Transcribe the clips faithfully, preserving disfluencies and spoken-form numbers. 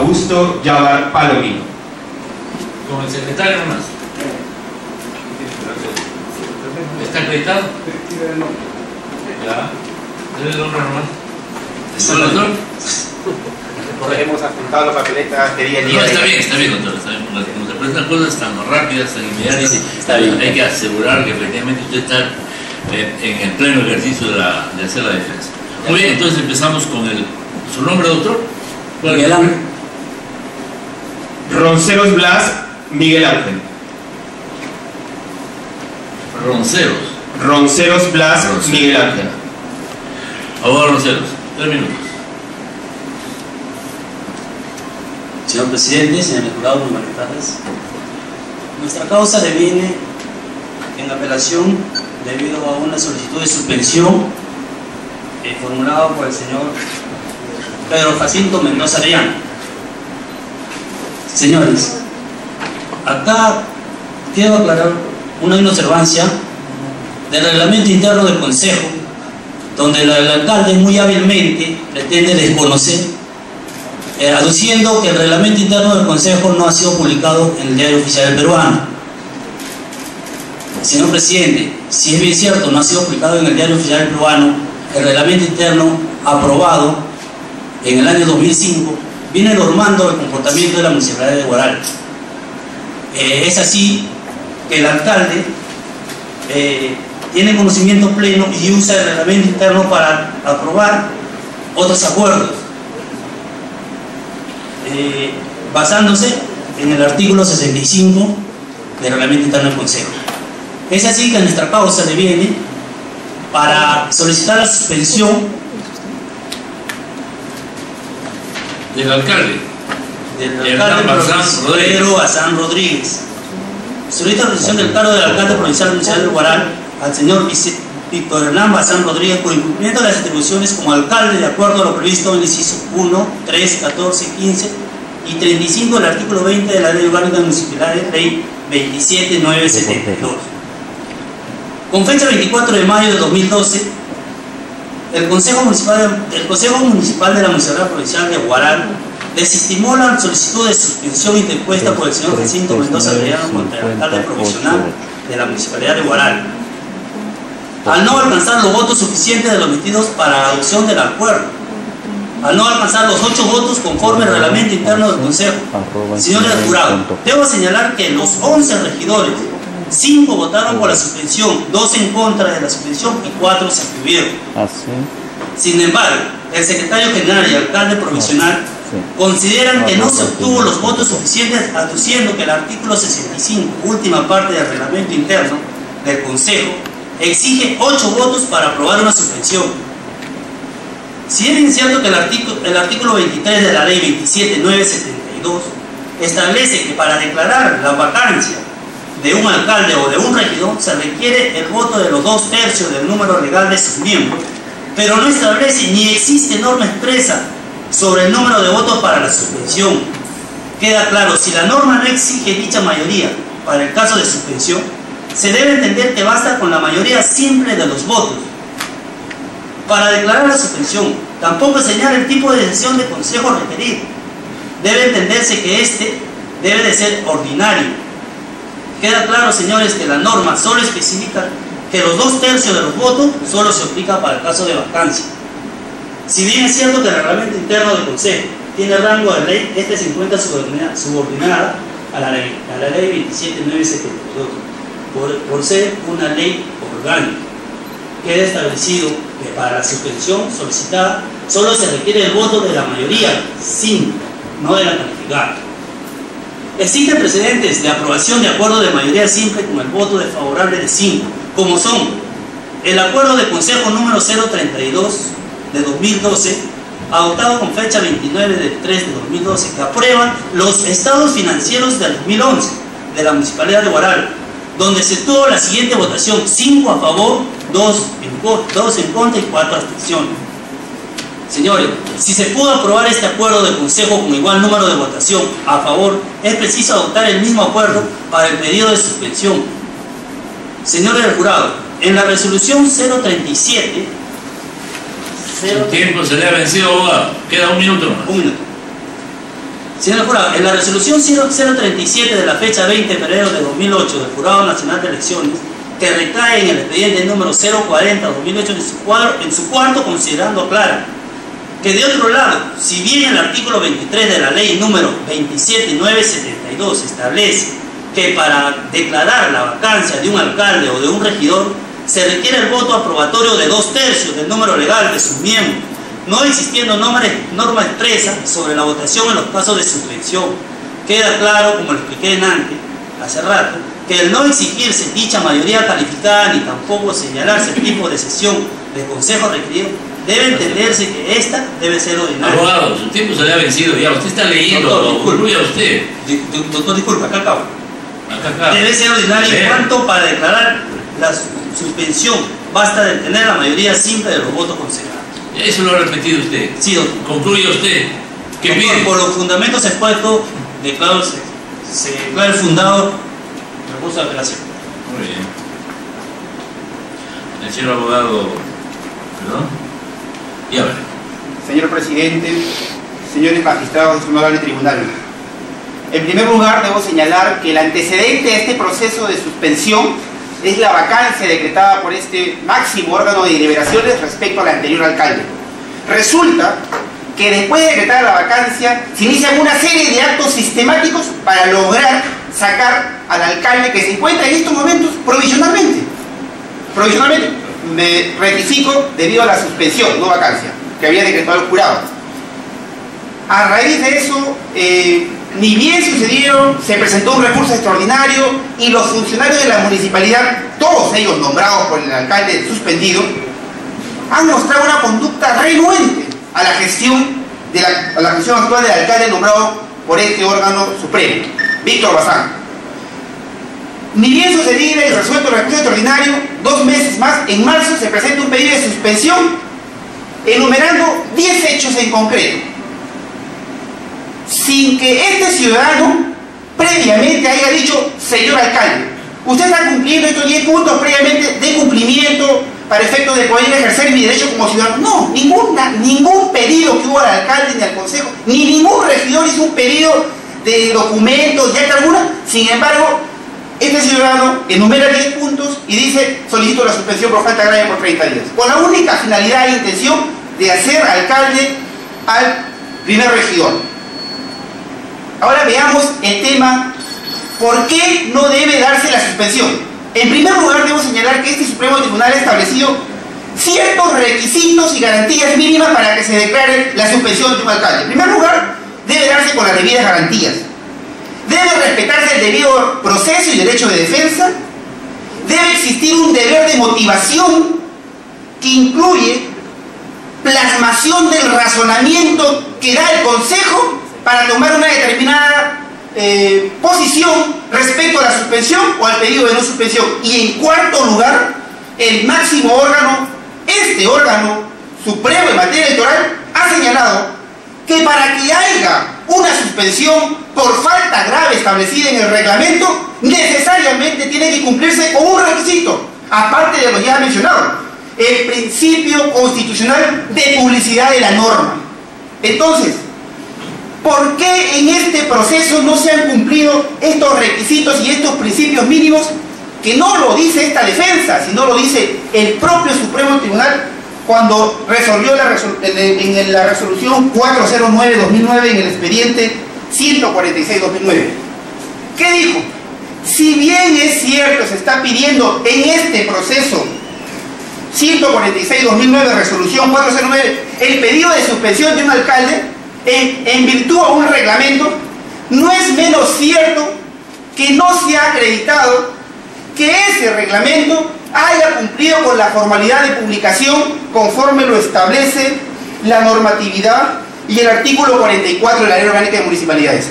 Augusto Yabar Palomino. Con el secretario nomás. ¿Está acreditado? Ya. Debe el nombre nomás. ¿Está el doctor? Hemos apuntado la papeleta, quería No, está bien, está bien, doctor. Está bien. Como se presentan cosas tan rápidas, tan inmediatas, sí, está bien. Hay que asegurar que efectivamente usted está eh, en el pleno ejercicio de, la, de hacer la defensa. Muy bien, entonces empezamos con el. ¿Su nombre, doctor? Miguel Ángel. Ronceros Blas Miguel Ángel. Ronceros. Ronceros Blas Ronceros. Miguel Ángel. Abogado Ronceros, tres minutos. Señor presidente, señores jurados, muy buenas tardes. Nuestra causa deviene en apelación debido a una solicitud de suspensión eh, formulada por el señor Pedro Jacinto Mendoza Arellano. Señores, acá quiero aclarar una inobservancia del reglamento interno del Consejo, donde el, el alcalde muy hábilmente pretende desconocer, eh, aduciendo que el reglamento interno del Consejo no ha sido publicado en el Diario Oficial Peruano. Señor presidente, si es bien cierto, no ha sido publicado en el Diario Oficial Peruano, el reglamento interno aprobado en el año dos mil cinco viene normando el comportamiento de la Municipalidad de Huaral. Eh, es así que el alcalde eh, tiene conocimiento pleno y usa el reglamento interno para aprobar otros acuerdos, eh, basándose en el artículo sesenta y cinco del reglamento interno del Consejo. Es así que nuestra causa deviene para solicitar la suspensión Del alcalde. del Hernán alcalde Bazán Rodríguez. Pedro Bazán Rodríguez. Solicita la resolución del cargo del alcalde provincial municipal de Huaral al señor Vice- Víctor Hernán Bazán Rodríguez por incumplimiento de las atribuciones como alcalde de acuerdo a lo previsto en el inciso uno, tres, catorce, quince y treinta y cinco del artículo veinte de la Ley Orgánica Municipal, Ley veintisiete mil novecientos setenta y dos. Con fecha veinticuatro de mayo de dos mil doce, el Consejo Municipal de, el Consejo Municipal de la Municipalidad Provincial de Huaral desestimó la solicitud de suspensión interpuesta por el señor Jacinto Mendoza Arellano contra el alcalde provisional de la Municipalidad de Huaral, al no alcanzar los votos suficientes de los emitidos para la adopción del acuerdo, al no alcanzar los ocho votos conforme al reglamento interno del Consejo. Señores del jurado, debo señalar que los once regidores, cinco votaron por la suspensión, dos en contra de la suspensión y cuatro se abstuvieron. Sin embargo, el secretario general y alcalde provisional consideran que no se obtuvo los votos suficientes, aduciendo que el artículo sesenta y cinco, última parte del reglamento interno del Consejo, exige ocho votos para aprobar una suspensión. Si es bien cierto que el artículo, el artículo veintitrés de la Ley veintisiete mil novecientos setenta y dos establece que para declarar la vacancia de un alcalde o de un regidor se requiere el voto de los dos tercios del número legal de sus miembros, pero no establece ni existe norma expresa sobre el número de votos para la suspensión. Queda claro, si la norma no exige dicha mayoría para el caso de suspensión, se debe entender que basta con la mayoría simple de los votos. Para declarar la suspensión, tampoco señala el tipo de decisión de consejo requerido. Debe entenderse que este debe de ser ordinario. Queda claro, señores, que la norma solo especifica que los dos tercios de los votos solo se aplica para el caso de vacancia. Si bien es cierto que el reglamento interno del Consejo tiene rango de ley, este se encuentra subordinada, subordinada a la ley, a la ley veintisiete mil novecientos setenta y dos, por, por ser una ley orgánica. Queda establecido que para la suspensión solicitada solo se requiere el voto de la mayoría simple, no de la calificada. Existen precedentes de aprobación de acuerdo de mayoría simple con el voto desfavorable de cinco, como son el acuerdo de Consejo número cero treinta y dos de dos mil doce, adoptado con fecha veintinueve de tres de dos mil doce, que aprueba los estados financieros del dos mil once de la Municipalidad de Huaral, donde se tuvo la siguiente votación: cinco a favor, dos en contra y cuatro abstenciones. Señores, si se pudo aprobar este acuerdo del Consejo con igual número de votación a favor, es preciso adoptar el mismo acuerdo para el pedido de suspensión. Señores del jurado, en la resolución cero treinta y siete... El tiempo se le ha vencido, abogado. Queda un minuto más. Un minuto. Señor Jurado, en la resolución cero treinta y siete de la fecha veinte de febrero de dos mil ocho del Jurado Nacional de Elecciones, que recae en el expediente número cero cuarenta dos mil ocho en su, cuadro, en su cuarto considerando clara que de otro lado, si bien el artículo veintitrés de la ley número veintisiete mil novecientos setenta y dos establece que para declarar la vacancia de un alcalde o de un regidor se requiere el voto aprobatorio de dos tercios del número legal de sus miembros, no existiendo norma, norma expresa sobre la votación en los casos de suspensión. Queda claro, como lo expliqué antes, hace rato, que el no exigirse dicha mayoría calificada ni tampoco señalarse el tipo de sesión del consejo requerido, debe entenderse que esta debe ser ordinaria. Abogado, su tiempo se le ha vencido ya, usted está leyendo, doctor, concluya usted. Doctor, disculpa, acá acabo. Acá, acá. Debe ser ordinaria en cuanto para declarar la suspensión basta de tener la mayoría simple de los votos concedados. Eso lo ha repetido usted. Sí, doctor. Concluye usted. ¿Qué Doctor, pide? por los fundamentos expuestos, declaro, se, se declara el fundado recurso de apelación. Muy bien. El señor abogado, ¿perdón? Y ahora. Señor presidente, señores magistrados del honorable tribunal, en primer lugar debo señalar que el antecedente a este proceso de suspensión es la vacancia decretada por este máximo órgano de deliberaciones respecto al anterior alcalde. Resulta que después de decretar la vacancia se inician una serie de actos sistemáticos para lograr sacar al alcalde que se encuentra en estos momentos provisionalmente. Provisionalmente, me rectifico, debido a la suspensión, no vacancia, que había decretado el jurado. A raíz de eso, eh, ni bien sucedieron, se presentó un recurso extraordinario y los funcionarios de la municipalidad, todos ellos nombrados por el alcalde suspendido, han mostrado una conducta renuente a la gestión, de la, a la gestión actual del alcalde nombrado por este órgano supremo, Víctor Bazán. Ni bien sucedida y resuelto el recurso extraordinario, dos meses más, en marzo, se presenta un pedido de suspensión enumerando diez hechos en concreto, sin que este ciudadano previamente haya dicho: señor alcalde, usted está cumpliendo estos diez puntos previamente de cumplimiento para efectos de poder ejercer mi derecho como ciudadano. No, ninguna, ningún pedido que hubo al alcalde ni al consejo, ni ningún regidor hizo un pedido de documentos, de acta alguna. Sin embargo, este ciudadano enumera diez puntos y dice: solicito la suspensión por falta grave por treinta días, con la única finalidad e intención de hacer alcalde al primer regidor. Ahora veamos el tema: ¿por qué no debe darse la suspensión? En primer lugar, debo señalar que este Supremo Tribunal ha establecido ciertos requisitos y garantías mínimas para que se declare la suspensión de un alcalde. En primer lugar, debe darse con las debidas garantías. Debe respetarse el debido proceso y derecho de defensa. Debe existir un deber de motivación que incluye plasmación del razonamiento que da el Consejo para tomar una determinada eh, posición respecto a la suspensión o al pedido de no suspensión. Y en cuarto lugar, el máximo órgano, este órgano supremo en materia electoral, ha señalado que para que haya una suspensión por falta grave establecida en el reglamento, necesariamente tiene que cumplirse con un requisito, aparte de los ya mencionados: el principio constitucional de publicidad de la norma. Entonces, ¿por qué en este proceso no se han cumplido estos requisitos y estos principios mínimos, que no lo dice esta defensa, sino lo dice el propio Supremo Tribunal cuando resolvió la resol en, en la resolución cuatrocientos nueve dos mil nueve en el expediente ciento cuarenta y seis dos mil nueve? ¿Qué dijo? Si bien es cierto, se está pidiendo en este proceso ciento cuarenta y seis dos mil nueve, resolución cuatrocientos nueve, el pedido de suspensión de un alcalde en, en virtud a un reglamento, no es menos cierto que no se ha acreditado que ese reglamento haya cumplido con la formalidad de publicación conforme lo establece la normatividad y el artículo cuarenta y cuatro de la Ley Orgánica de Municipalidades.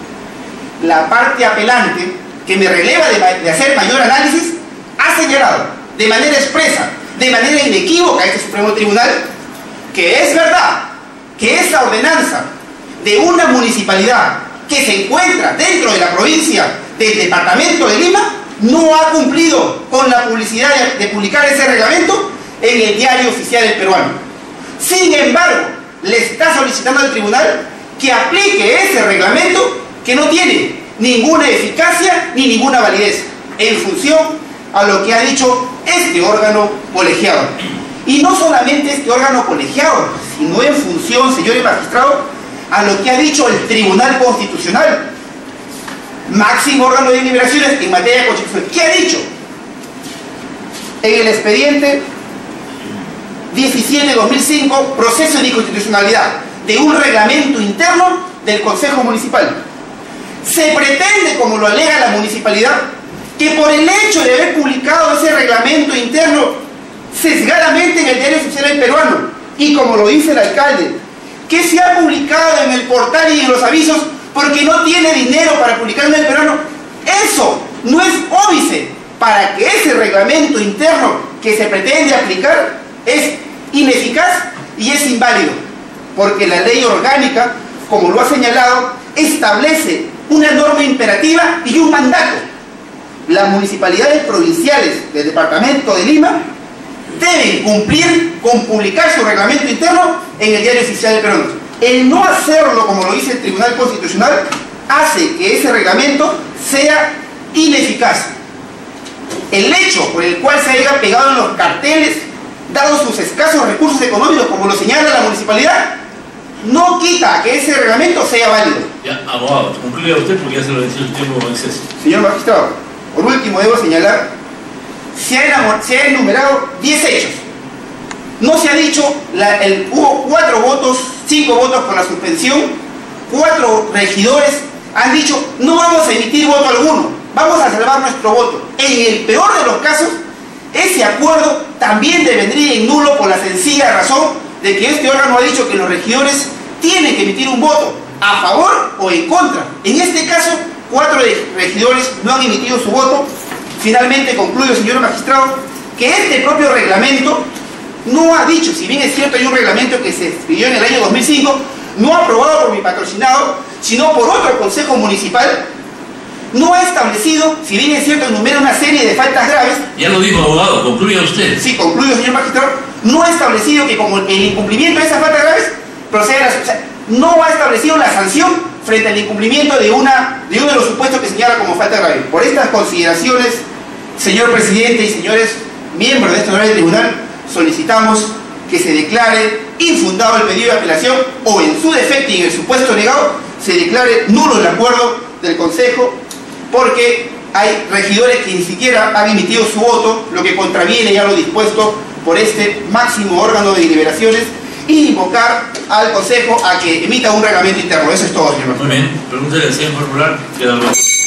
La parte apelante, que me releva de, de hacer mayor análisis, ha señalado de manera expresa, de manera inequívoca, a este Supremo Tribunal, que es verdad que esa ordenanza de una municipalidad que se encuentra dentro de la provincia del departamento de Lima no ha cumplido con la publicidad de, de publicar ese reglamento en el Diario Oficial del Peruano. Sin embargo, le está solicitando al tribunal que aplique ese reglamento que no tiene ninguna eficacia ni ninguna validez en función a lo que ha dicho este órgano colegiado. Y no solamente este órgano colegiado, sino en función, señores magistrados, a lo que ha dicho el Tribunal Constitucional, máximo órgano de deliberaciones en materia de constitución. ¿Qué ha dicho? En el expediente diecisiete dos mil cinco, proceso de inconstitucionalidad de un reglamento interno del Consejo Municipal. Se pretende, como lo alega la municipalidad, que por el hecho de haber publicado ese reglamento interno sesgadamente en el Diario Oficial del Peruano, y como lo dice el alcalde, que se ha publicado en el portal y en los avisos porque no tiene dinero para publicarlo en el Peruano, eso no es óbice para que ese reglamento interno que se pretende aplicar es ineficaz y es inválido, porque la ley orgánica, como lo ha señalado, establece una norma imperativa y un mandato. Las municipalidades provinciales del departamento de Lima deben cumplir con publicar su reglamento interno en el Diario Oficial del Perú. El no hacerlo, como lo dice el Tribunal Constitucional, hace que ese reglamento sea ineficaz. El hecho por el cual se haya pegado en los carteles, dado sus escasos recursos económicos, como lo señala la municipalidad, no quita que ese reglamento sea válido. Ya, abogado, concluya usted porque ya se lo decía el tiempo en exceso. Señor magistrado, por último debo señalar, se ha, se ha enumerado diez hechos. No se ha dicho, la, el, hubo cuatro votos, cinco votos por la suspensión, cuatro regidores han dicho, no vamos a emitir voto alguno, vamos a salvar nuestro voto. En el peor de los casos, ese acuerdo también devendría en nulo por la sencilla razón de que este órgano ha dicho que los regidores tienen que emitir un voto a favor o en contra. En este caso, cuatro regidores no han emitido su voto. Finalmente concluyo, señor magistrado, que este propio reglamento no ha dicho, si bien es cierto hay un reglamento que se expidió en el año dos mil cinco, no aprobado por mi patrocinado, sino por otro consejo municipal, no ha establecido, si bien es cierto enumera una serie de faltas graves. Ya lo dijo, abogado, concluya usted. Sí, concluyo, señor magistrado, no ha establecido que como el incumplimiento de esas faltas graves procede a la, o sea, no ha establecido la sanción frente al incumplimiento de, una, de uno de los supuestos que señala como falta grave. Por estas consideraciones, señor presidente y señores miembros de este honorable tribunal, solicitamos que se declare infundado el pedido de apelación o en su defecto y en el supuesto negado se declare nulo el acuerdo del Consejo, porque hay regidores que ni siquiera han emitido su voto, lo que contraviene ya lo dispuesto por este máximo órgano de deliberaciones, y invocar al Consejo a que emita un reglamento interno. Eso es todo, señor. Muy bien, pregúntale al señor Popular, queda algo.